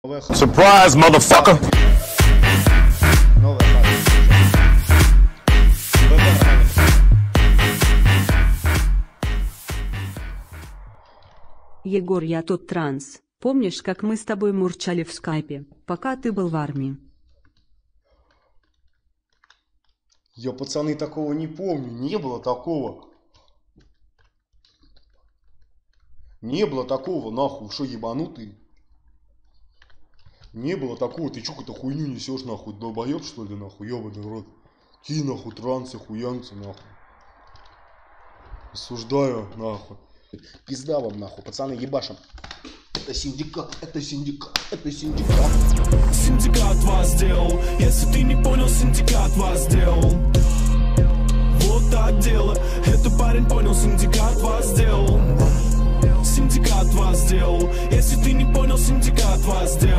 Surprise, motherfucker! Егор, я тот транс. Помнишь, как мы с тобой мурчали в скайпе, пока ты был в армии? Я, пацаны, такого не помню. Не было такого. Не было такого, нахуй. Что, ебанутый? Не было такого. Ты чё какую-то хуйню несешь, нахуй? Долбоёб, что ли, нахуй? Ёбаный в рот. Какие, нахуй, трансы, хуянцы, нахуй. Осуждаю, нахуй. Пизда вам, нахуй. Пацаны, ебашим. Это синдикат, это синдикат, это синдикат. Синдикат вас сделал. Если ты не понял, синдикат вас сделал. Вот так дело. Это парень понял, синдикат вас сделал. Синдикат вас сделал. Если ты не понял, синдикат вас сделал.